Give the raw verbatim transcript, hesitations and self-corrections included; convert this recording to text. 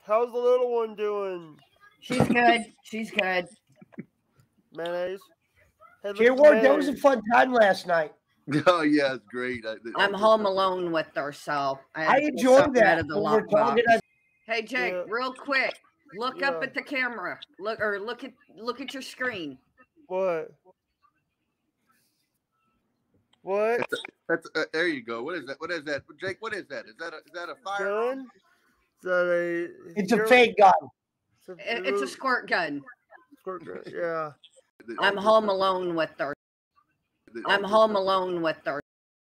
How's the little one doing? She's good. She's good. Mayonnaise. Hey, J Ward, that was a fun time last night. Oh yeah, it's great. I, I'm home alone with her, so I, I enjoyed that. Out of the We're lockbox. talking. Hey Jake, Yeah. real quick, look Yeah. up at the camera. Look or look at look at your screen. What? What? That's, a, that's a, there you go. What is that? What is that, Jake? What is that? Is that a, is that a firearm? Gun? Is that a? It's a fake gun. It's a, It, it's a squirt gun. squirt gun. Yeah. I'm home alone with her. I'm home alone with her.